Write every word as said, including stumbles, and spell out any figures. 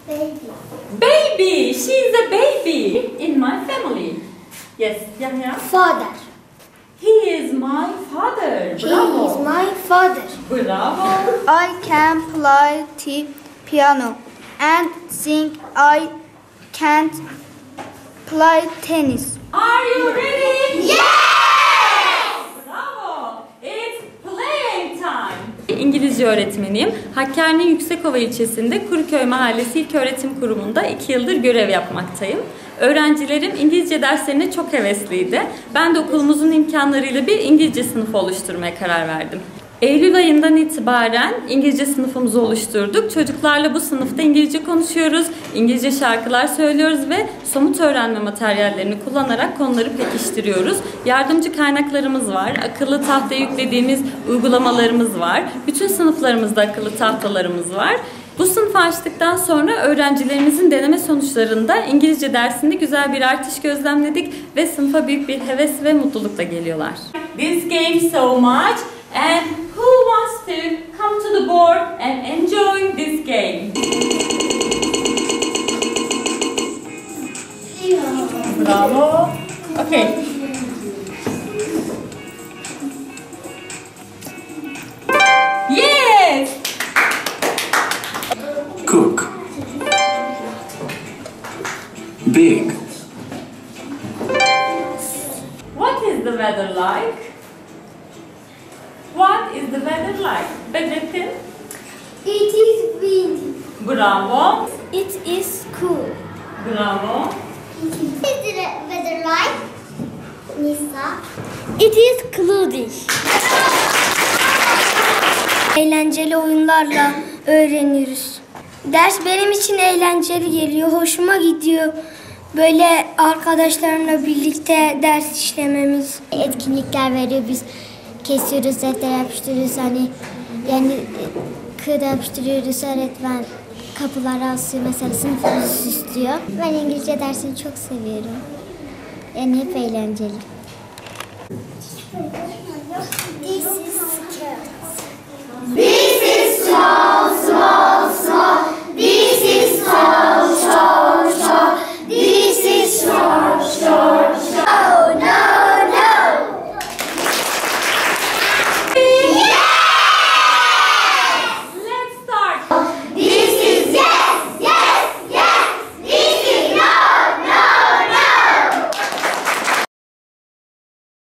Baby. Baby. She is a baby in my family. Yes, Yahya. Father. He is my father. He Bravo. is my father. Bravo. I can play the piano and sing. I can't play tennis. Are you ready? Yes! Bravo. It's playing time. İngilizce öğretmeniyim. Hakkari'nin Yüksekova ilçesinde Kuruköy Mahallesi İlköğretim Kurumu'nda iki yıldır görev yapmaktayım. Öğrencilerim İngilizce derslerine çok hevesliydi. Ben de okulumuzun imkanlarıyla bir İngilizce sınıfı oluşturmaya karar verdim. Eylül ayından itibaren İngilizce sınıfımızı oluşturduk. Çocuklarla bu sınıfta İngilizce konuşuyoruz, İngilizce şarkılar söylüyoruz ve somut öğrenme materyallerini kullanarak konuları pekiştiriyoruz. Yardımcı kaynaklarımız var, akıllı tahtaya yüklediğimiz uygulamalarımız var. Bütün sınıflarımızda akıllı tahtalarımız var. Bu sınıfı açtıktan sonra öğrencilerimizin deneme sonuçlarında İngilizce dersinde güzel bir artış gözlemledik ve sınıfa büyük bir heves ve mutlulukla geliyorlar. This game so much. And who wants to come to the board and enjoy this game? Bravo. Okay. Yes. Cook. Big. What is the weather like? What is the weather like? Bedrettin? It is windy. Bravo. It is cool. Bravo. What is the weather like? Nisa. It is cloudy. Eğlenceli oyunlarla öğreniyoruz. Ders benim için eğlenceli geliyor, hoşuma gidiyor. Böyle arkadaşlarımla birlikte ders işlememiz. Etkinlikler veriyor, biz kesiyoruz, defter yapıştırıyoruz, hani yani kığıda yapıştırıyoruz, öğretmen kapılara asıyor, mesela sınıfımızı süslüyor. Ben İngilizce dersini çok seviyorum. Yani hep eğlenceli. This is skirt. This is small, small, small.